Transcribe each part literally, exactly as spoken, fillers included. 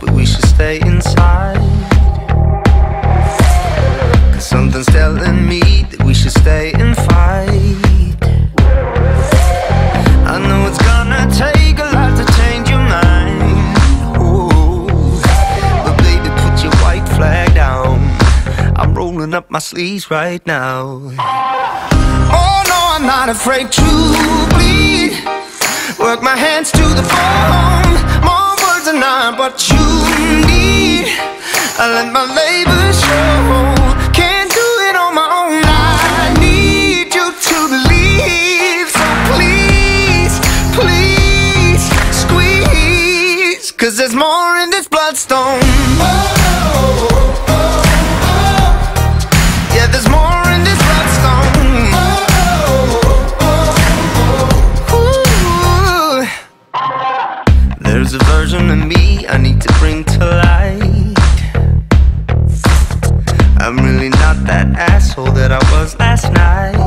that we should stay inside. Cause something's telling me that we should stay and fight. I know it's gonna take a lot to change your mind. Ooh. But baby, put your white flag down. I'm rolling up my sleeves right now. Oh no, I'm not afraid to bleed. Work my hands to the bone. More words are not what you need. I let my labor show. Can't do it on my own. I need you to believe. So please, please squeeze. Cause there's more in this bloodstone. Oh, oh, oh, oh. Yeah, there's more in this bloodstone. Oh, oh, oh, oh. Ooh. There's a version of me I need to bring to light. I'm really not that asshole that I was last night.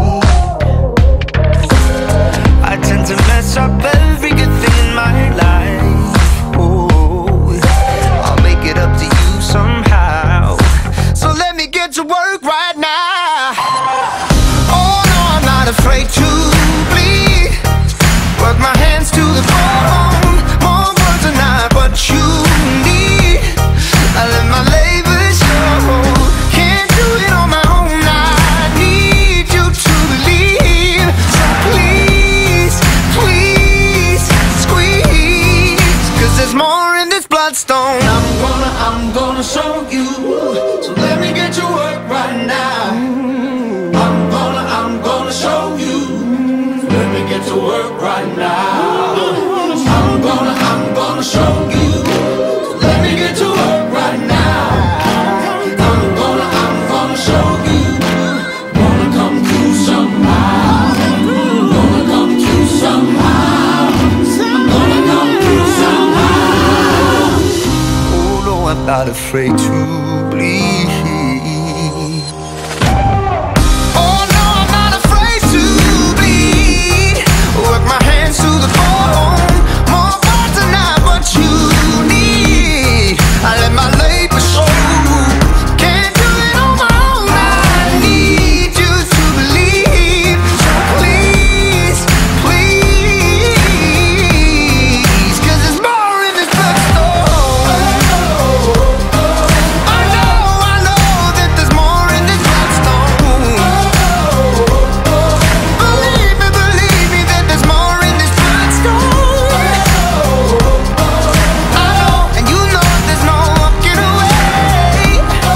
I tend to mess up every good thing in my life. Oh, I'll make it up to you somehow. So let me get to work right now. Oh no, I'm not afraid to bleed. Work my hands to the bone. More words are not what you need. I let my labor show. Can't do it on my own. I need you to believe. So please, please squeeze. Cause there's more in this bloodstone. I'm gonna, I'm gonna show you. So let me get to work right now. I'm gonna, I'm gonna show you. So let me get to work right now. I'm gonna, I'm gonna show you. So let me get to work right now. I'm gonna, I'm gonna show you. Wanna come through somehow. Gonna come through somehow. Gonna come through somehow. Oh no, I'm not afraid to bleed. Oh no, I'm not afraid to bleed. Work my hands to the bone. More words are not what you need. I let my labor show. Can't do it on my own. I need you to believe. So please, please. Cause there's more in this bloodstone. I know, I know that there's more in this bloodstone. Believe me, believe me that there's more in this bloodstone. I know, and you know there's no walking away.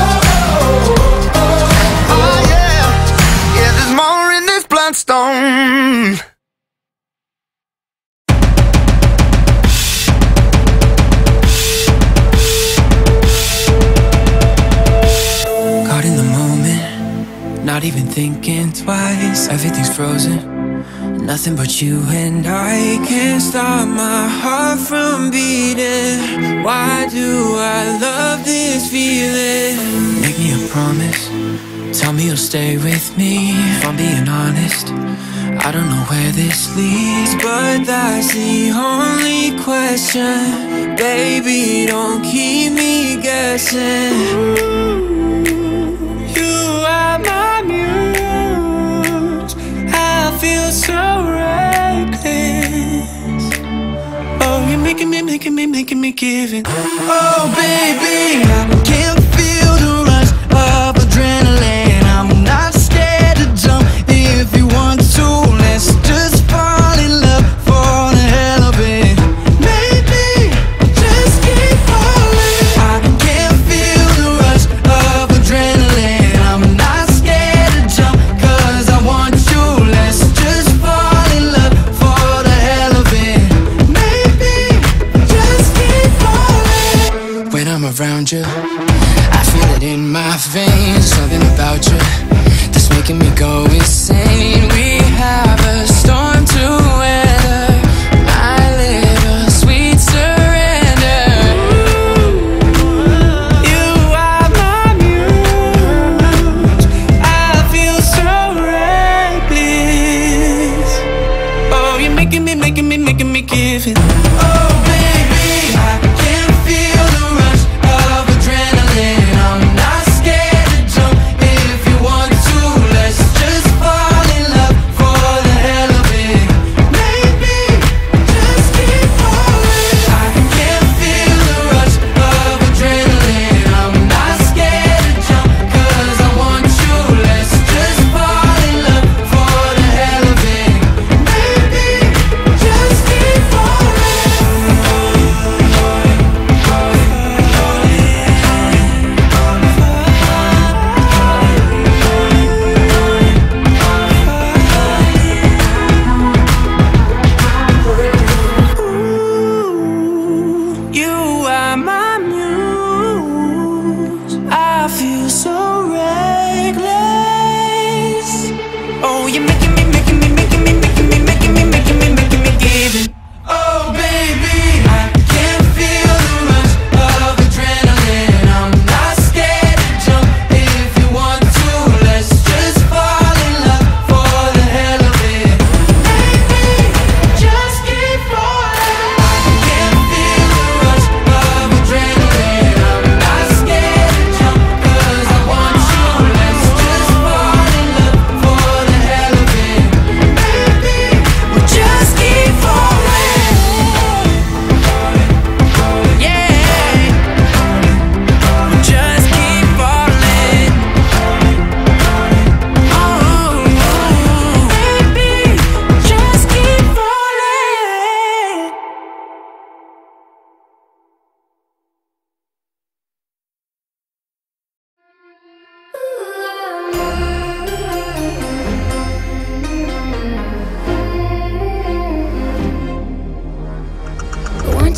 Oh yeah, yeah, there's more in this bloodstone. Caught in the moment, not even thinking twice. Everything's frozen, nothing but you and I. Can't stop my heart from beating. Why do I love this feeling? Make me a promise, tell me you'll stay with me. If I'm being honest, I don't know where this leads, but that's the only question. Baby, don't keep me guessing. You are my muse. I feel so reckless. Oh, you're making me, making me, making me give it. Oh, baby, I can't feel the rush of adrenaline. I'm not scared to jump if you want to. Let's just fall in love for the hell of it. Maybe just keep falling. I can't feel the rush of adrenaline. I'm not scared to jump cause I want you. Let's just fall in love for the hell of it. Maybe just keep falling. When I'm around you, I feel it in my veins. Something about you that's making me go insane. We have a storm to weather, my little sweet surrender. You are my muse. I feel so reckless. Oh, you're making me, making me, making me give it. Oh, baby, I can feel the rush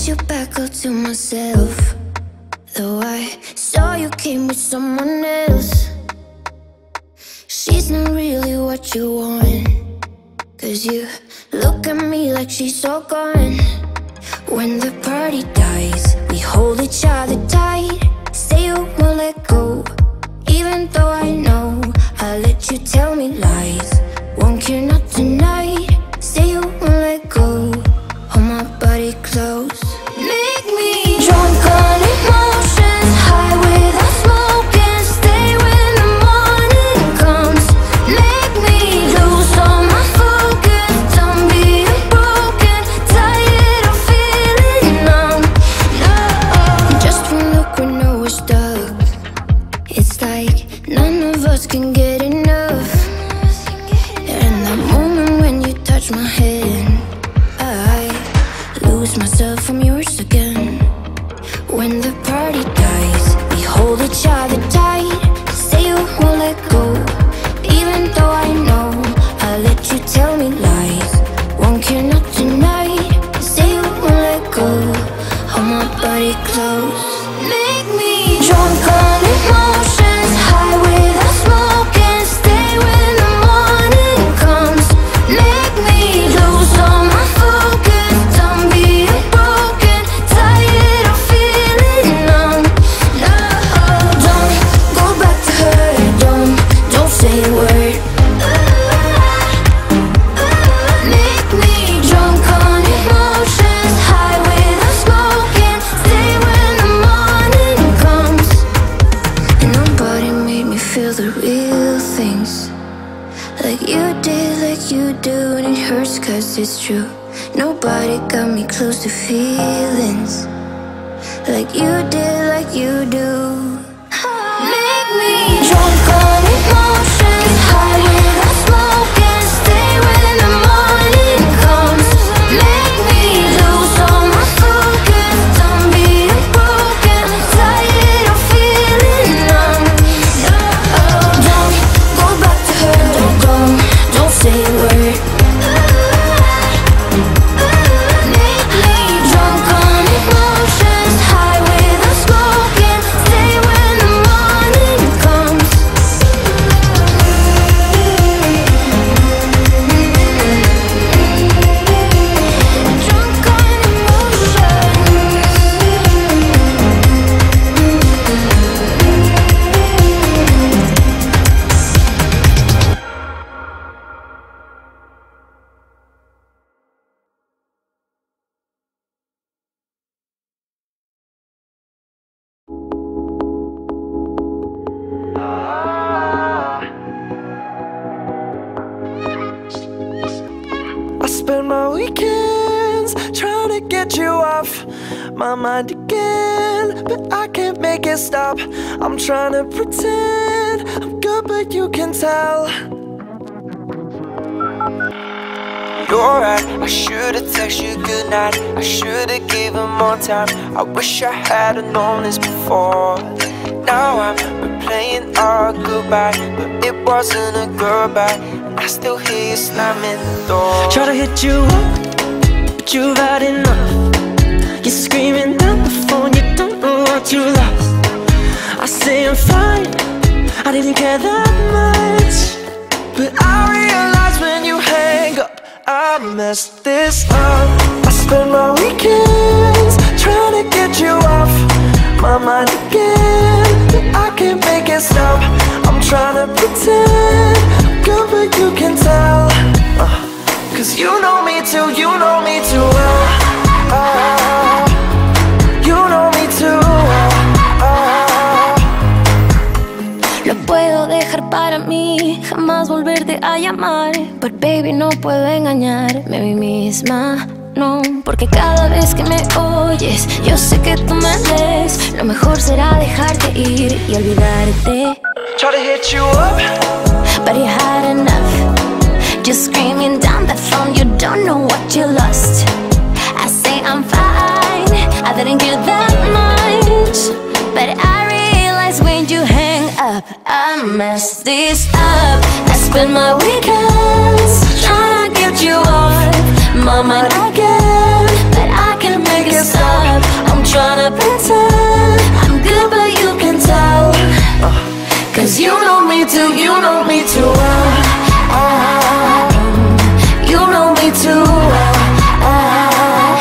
want you back all to myself. Though I saw you came with someone else. She's not really what you want, 'cause you look at me like she's all gone. When the party dies, we hold each other tight. Say you won't let go, even though I know I let you tell me lies. Won't care not tonight. Say you won't let go. Hold my body close. Make me drunk on emotions, high without smoking. Stay when the morning comes. Make me lose all my focus. Done being broken, tired of feeling numb. No, just one look we know we're stuck. It's like none of us can get enough. And that moment when you touch my hand, I lose myself from yours again. When the party dies, we hold each other tight. Say you won't let go, even though I know I let you tell me lies. Won't care not tonight. Say you won't let go. Hold my body close. Make me drunk on emotions, high without smoking. Stay when the morning comes. Make me lose all my focus. Done being broken, tired of feeling numb. No, don't go back to her. Don't, don't say a word. Make me drunk on emotions, high without smoking. Stay when the morning comes. And nobody made me feel the real things like you did, like you do. And it hurts 'cause it's true. Nobody got me close to feelings like you did, like you do. Make me drunk on emotions, high without smoking. Stay when the morning comes. Make me lose all my focus. Done being broken, tired of feeling numb. No, don't go back to her. Don't go, don't say a word. Make me drunk on emotions, high without smoking. Stay when the morning comes. Drunk on I spend my weekends trying to get you off my mind again, but I can't make it stop. I'm trying to pretend I'm good, but you can tell. You're right, I should've texted you goodnight. I should've given more time. I wish I had've known this before. Now I'm replaying our goodbye, but it wasn't a goodbye. I still hear you slamming the door. Try to hit you up, but you've had enough. You're screaming down the phone, you don't know what you lost. I say I'm fine, I didn't care that much, but I realize when you hang up, I messed this up. I spend my weekends trying to get you off my mind again, but I can't make it stop. I'm trying to pretend I'm good, but you can tell. uh, Cause you know me too, you know me too well. uh, You know me too well. uh, Lo puedo dejar para mí, jamás volverte a llamar. But baby, no puedo engañarme a mí misma, no. Porque cada vez que me oyes, yo sé que tú me ves. Lo mejor será dejarte ir y olvidarte. Try to hit you up, But you had enough. Just screaming down the phone, you don't know what you lost. I say I'm fine, I didn't care that much, but I realize when you hang up, I messed this up. I spend my weekends trying to get you off my mind again, but I can't make it stop. I'm tryna pretend I'm good, but you can tell. Cause you know me too, you know me too well. uh, You know me too well. uh,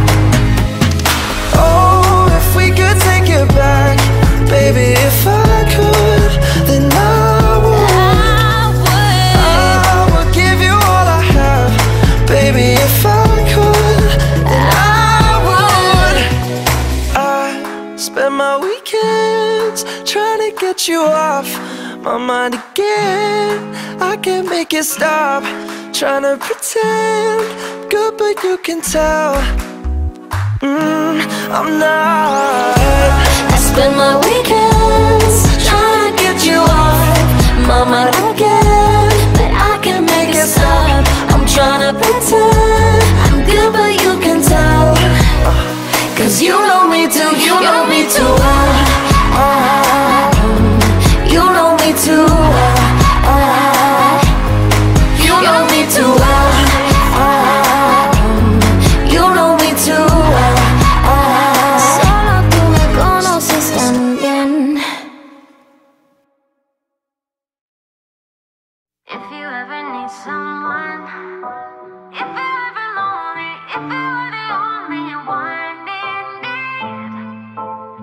Oh, if we could take it back, baby, if I could, then I would. I would. I would give you all I have, baby, if I could, then I would. I spend my weekends trying to get you off my mind again. I can't make it stop, trying to pretend good, but you can tell. Mm, I'm not. I spend my weekends trying to get you off my mind again, but I can't make it stop. I'm trying to pretend I'm good, but you can tell. Cause you know me too, you know me too well. uh, You know me too well. uh, You know me too well. uh, You know me too well. Solo tú me conoces tan bien. If you ever need someone, if you're ever lonely, if you are the only one in need,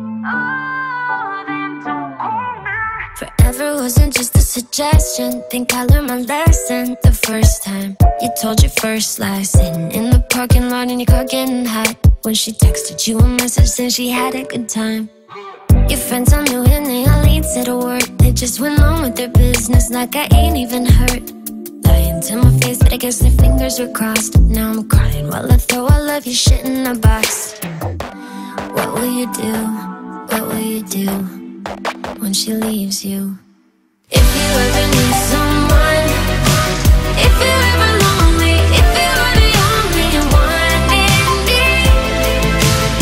oh, then don't call me. Forever wasn't just a suggestion. Think I learned my lesson the first time you told your first lie, sitting in the parking lot in your car getting hot. When she texted you a message saying she had a good time. Your friends all knew and they all ain't said a word. They just went on with their business like I ain't even hurt. Lying to my face, but I guess their fingers were crossed. Now I'm crying while I throw all of your shit in a box. What will you do? What will you do when she leaves you? If you ever need someone, if you're ever lonely, if you are the only one in need,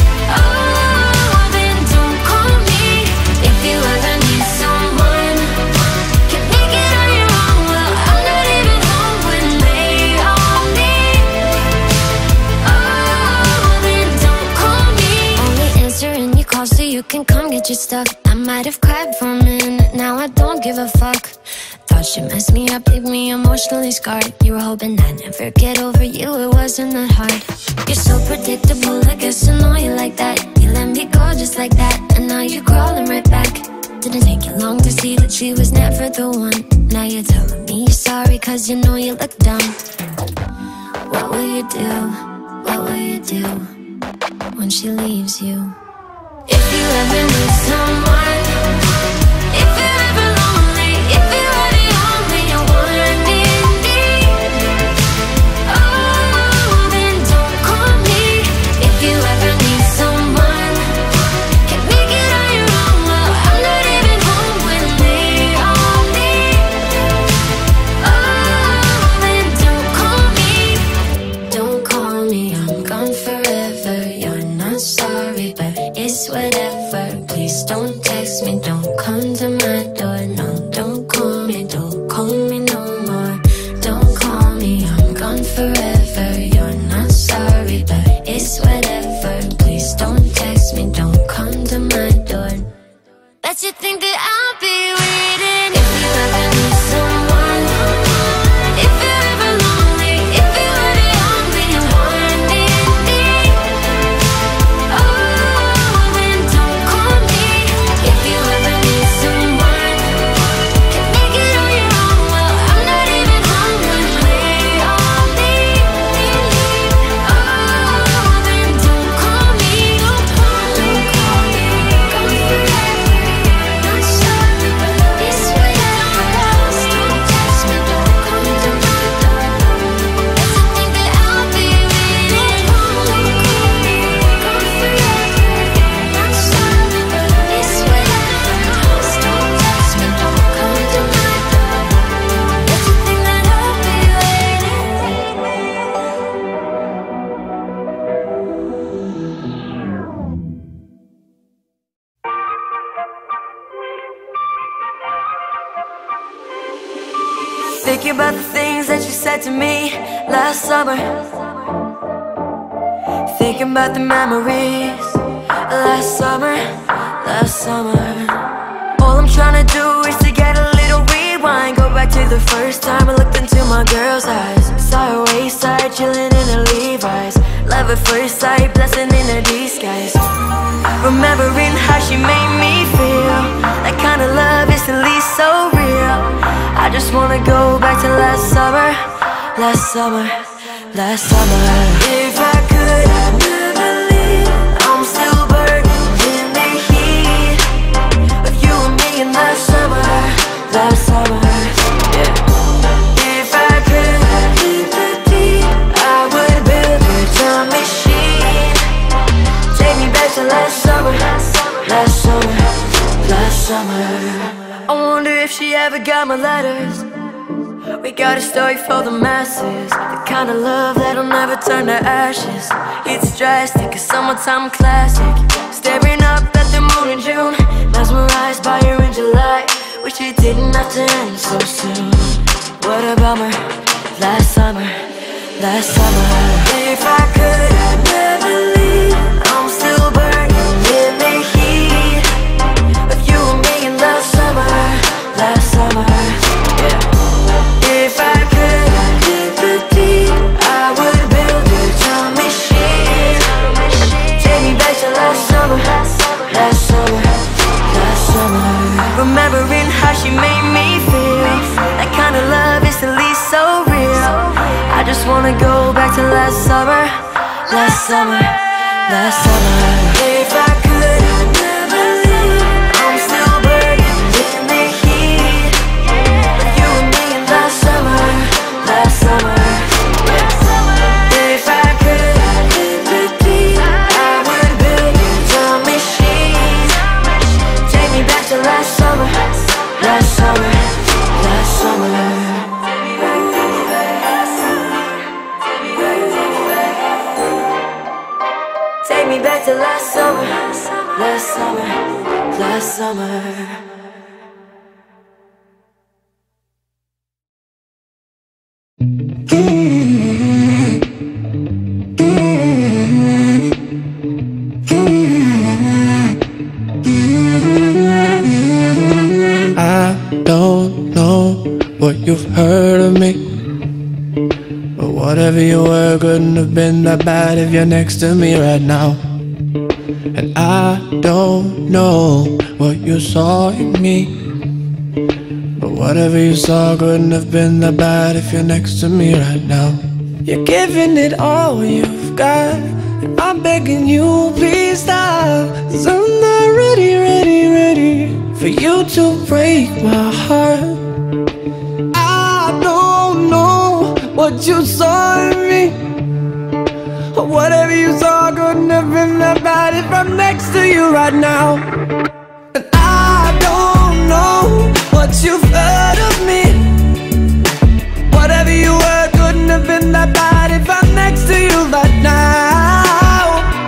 oh, then don't call me. If you ever need someone, can't make it on your own, well, I'm not even home when they all need, oh, then don't call me. Only answering your calls so you can come get your stuff. I might have cried for a minute, now I don't give a fuck. Thought you messed me up, leave me emotionally scarred. You were hoping I'd never get over you, it wasn't that hard. You're so predictable, I guess I know you like that. You let me go just like that, and now you're crawling right back. Didn't take you long to see that she was never the one. Now you're telling me you're sorry cause you know you look dumb. What will you do, what will you do when she leaves you? If you ever need someone, if you're ever lonely, if you are the only one in need, oh, then don't call me. If you ever need someone, can't make it on your own, well, I'm not even home when they all need, oh, then don't call me. Don't call me, I'm gone forever. You're not sorry, but it's whatever. Please don't text me, don't come to my door. No, don't call me, don't call me no more. Don't call me, I'm gone forever. You're not sorry, but it's whatever. Please don't text me, don't come to my door. Bet you think that I'll be waiting. If you ever need someone, if you're ever lonely, if you are the only one in need, oh, then don't call me. If you ever need someone, can't make it on your own, well, I'm not even home when they all need, oh, then don't call me. Don't call me, gone forever, not sorry, but it's whatever. Don't text me, don't come to my door. If you think that I'll be waiting, don't call me, gone forever, not sorry, but it's whatever. Don't text me, don't come to my door. If you think that I'll be Thinking about the things that you said to me last summer. Think thinking about the memories. Last summer, last summer. All I'm trying to do is to get a little rewind. Go back to the first time I looked into my girl's eyes. Saw her wayside, chilling in her Levi's. Love at first sight, blessing in her disguise. Remembering how she made me feel. That kind of love is at least so real. I just wanna go back to last summer. Last summer, last summer. If I could, I'd never leave. I'm still burning in the heat of you and me in last summer, last summer, yeah. If I could, I'd leave the deep. I would build a time machine. Take me back to last summer, last summer, last summer. I wonder if she ever got my letters. We got a story for the masses, the kind of love that'll never turn to ashes. It's drastic, a summertime classic. Staring up at the moon in June, mesmerized by her in July. Wish it didn't have to end so soon. What a bummer, last summer, last summer. If I could, I'd never leave. I'm still burning in the heat of you and me in last summer, last summer, yeah. If I could, I'd hit the deep. I would build a time machine. Take me back to last summer, last summer, last summer. Remembering how she made me feel. That kind of love is at least so real. I just wanna go back to last summer, last summer, last summer. If I could, I'd never leave. I'm still burning in the heat of you and me in last summer, last summer, yeah. If I could, I'd hit the deep. I would build a time machine. Take me back to last summer, last summer, last summer. Take me back to last summer, last summer, last summer. I don't know what you've heard of me, but whatever you were couldn't have been that bad if you're next to me right now. And I don't know what you saw in me, but whatever you saw couldn't have been that bad if you're next to me right now. You're giving it all you've got, and I'm begging you, please stop. 'Cause I'm not ready, ready, ready for you to break my heart. I don't know what you saw in me, or whatever you saw couldn't have been that bad if I'm next to you right now. And I don't know what you've heard of me. Whatever you heard couldn't have been that bad if I'm next to you right now.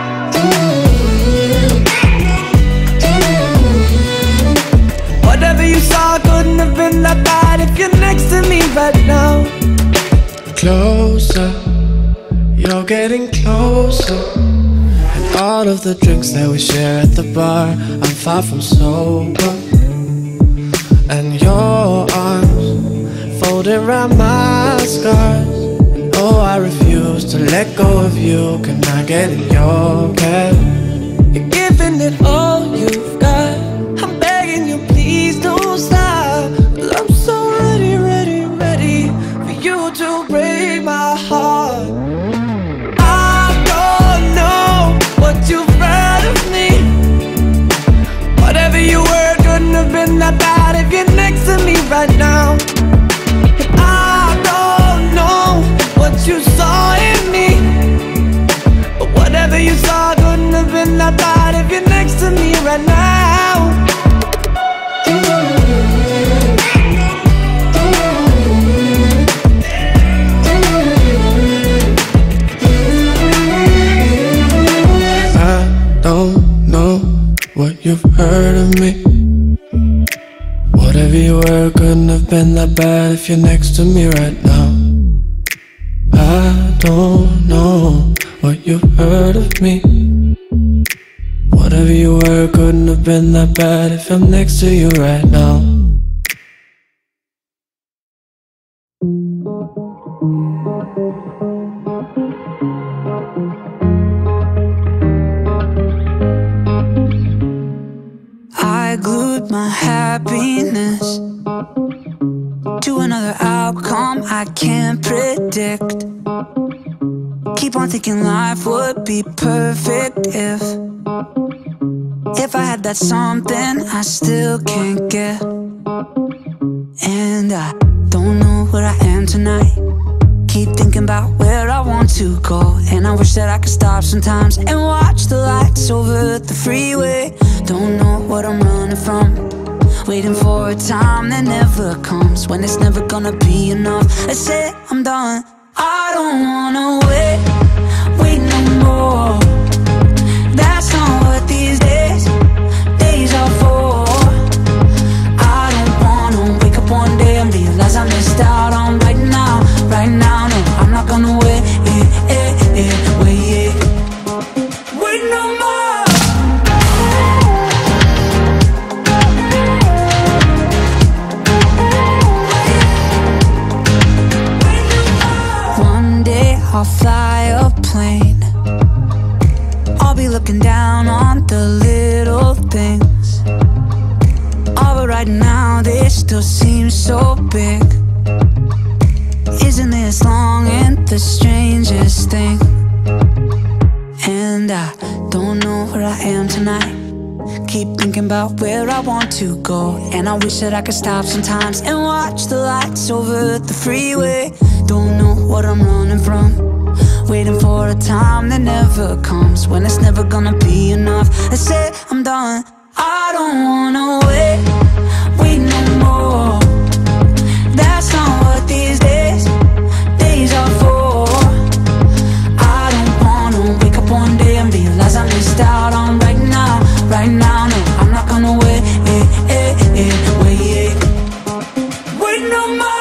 Whatever you saw couldn't have been that bad if you're next to me right now. Closer, you're getting closer. And all of the drinks that we share at the bar, I'm far from sober. And your arms folded around my scars, and oh, I refuse to let go of you. Can I get in your cab? You're giving it all you've got. I'm begging you, please don't stop. 'Cause I'm so ready, ready, ready for you to break my heart. I don't know what you've heard of me. Whatever you were couldn't have been that bad if you're next to me right now. And I don't know what you saw in me, but whatever you saw couldn't have been that bad if you're next to me right now. I don't know what you've heard of me. Whatever you were couldn't have been that bad if you're next to me right now. I don't know what you heard of me. Whatever you were couldn't have been that bad if I'm next to you right now. I glued my happiness to another outcome I can't predict. Keep on thinking life would be perfect if If I had that something I still can't get. And I don't know where I am tonight. Keep thinking about where I want to go, and I wish that I could stop sometimes and watch the lights over the freeway. Don't know what I'm running from, waiting for a time that never comes, when it's never gonna be enough. I say I'm done. I don't wanna wait, wait no more. That's not what these days, days are for. I don't wanna wake up one day and realize I missed out on right now, right now. No, I'm not gonna wait, eh, eh, eh, wait, wait no more. One day I'll fly a plane. I'll be looking down on the little things. Oh, but right now they still seem so big. Isn't this long and the strangest thing? And I don't know where I am tonight. Keep thinking about where I want to go, and I wish that I could stop sometimes and watch the lights over the freeway. Don't know what I'm running from, waiting for a time that never comes, when it's never gonna be enough. I say I'm done. I don't wanna wait, wait no more. That's not what these days, days are for. I don't wanna wake up one day and realize I missed out on right now, right now. No, I'm not gonna wait, eh, eh, eh, wait, wait no more.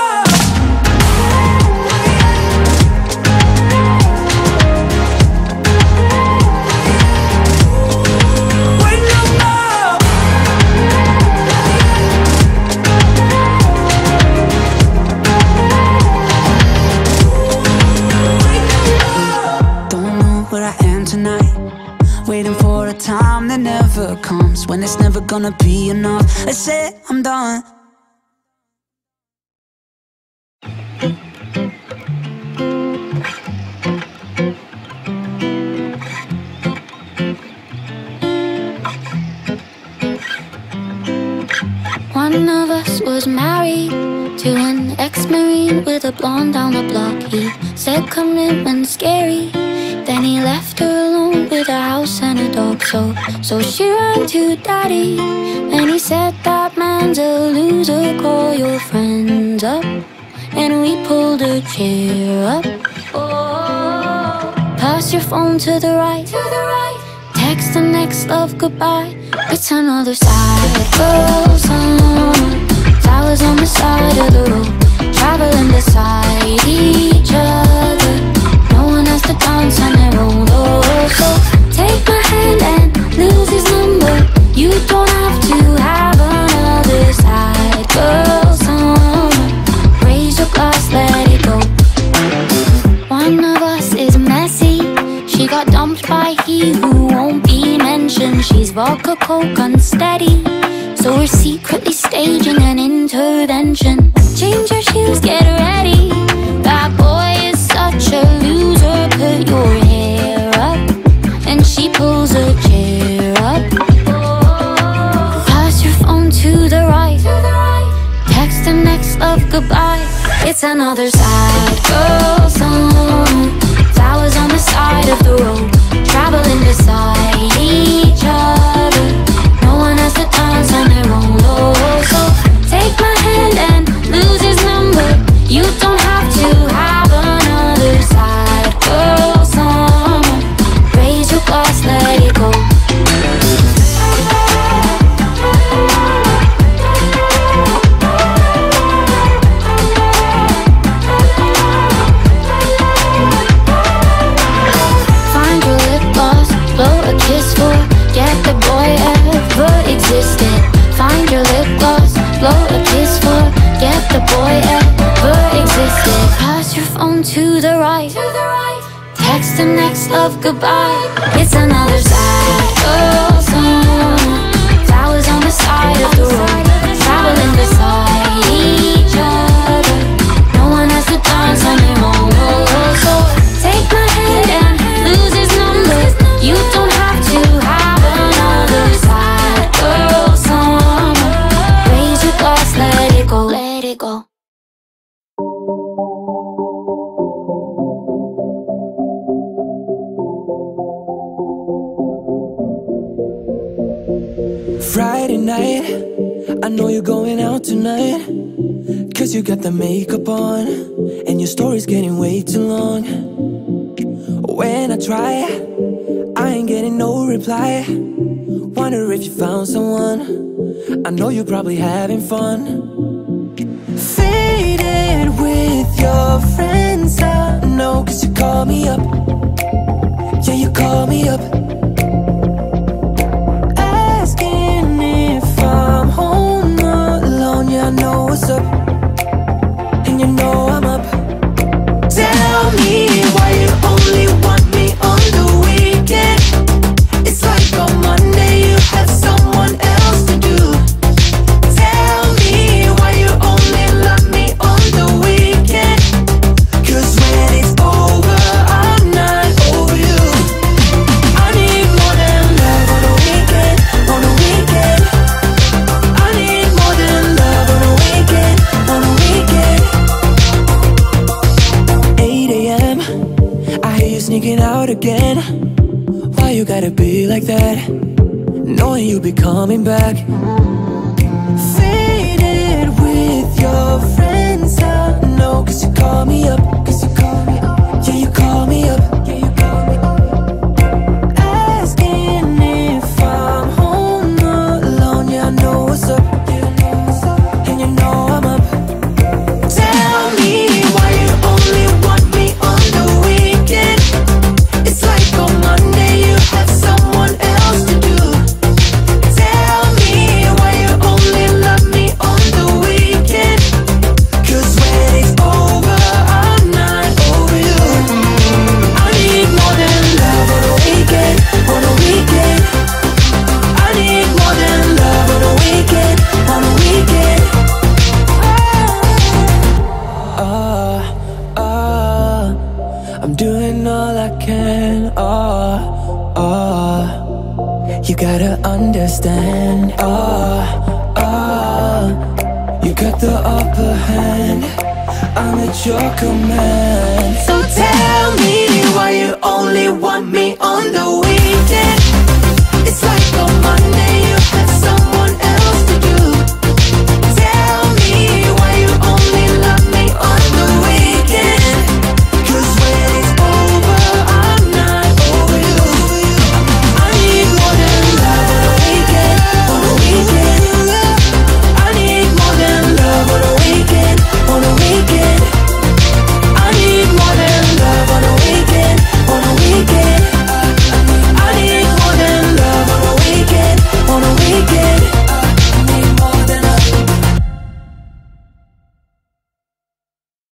Waiting for a time that never comes, when it's never gonna be enough. I say I'm done. One of us was married to an ex-marine with a blonde down the block. He said commitment's scary, then he left her alone with a house and a dog. So, so she ran to daddy, and he said that man's a loser, call your friends up. And we pulled a chair up. Oh, pass your phone to the right, to the right. Text the next love goodbye. It's another sad girl summer. Flowers on the side of the road, traveling beside each other. No one has to dance on their own. Oh, so take my hand and lose his number. You don't have to have another sad girl summer. Raise your glass, let it go. One of us is messy. She got dumped by he who won't be mentioned. She's vodka coke unsteady, so we're secretly staging an intervention. Change your shoes, get ready. That boy is such a loser. Put your hair up, and she pulls a chair up. Pass your phone to the right, text the next love goodbye. It's another sad girl song. Flowers on the side of the road, traveling beside each other. No one has to dance on their own. Oh, so take my hand and lose his number. You don't have to have another sad girl song. Raise your glass, let it go. to the right. Text the next love goodbye. It's another sad girl song. Flowers on the side of the road, traveling beside each other. No one has to dance anymore. So take my hand and lose his number. You don't have to have another sad girl song. Raise your glass, let it go, let it go. Friday night, I know you're going out tonight, 'cause you got the makeup on and your story's getting way too long. When I try, I ain't getting no reply. Wonder if you found someone. I know you're probably having fun. Faded with your friends, I know, 'cause you call me up. Yeah, you call me up, I know what's up, and you know I'm up. Tell me why you only want me on the weekend. It's like on Monday you have someone else to do. Tell me why you only love me on the weekend, 'cause when it's over, I'm not over you. I need more than love on the weekend, on the weekend. I need more than love on the weekend, on the weekend. eight A M I hear you sneaking out again. Why you gotta be like that, knowing you be coming back? Faded with your friends, I know, 'cause you call me up, 'cause you call me up. Yeah, you call me up, yeah, you call me up. Asking if I'm home alone, yeah, I know what's up, and you know I'm up. Tell me why you only want me on the weekend. It's like on Monday you have someone else to do. Tell me why you only love me on the weekend, 'cause when it's over, I'm not over you. I need more than love on the weekend, on the weekend. I need more than love on the weekend, on the weekend. Ah, ah, I'm doing all I can. Ah, ah, you gotta understand. Ah, ah, you got the upper hand. I'm at your command. So tell me why you only want me on the weekend.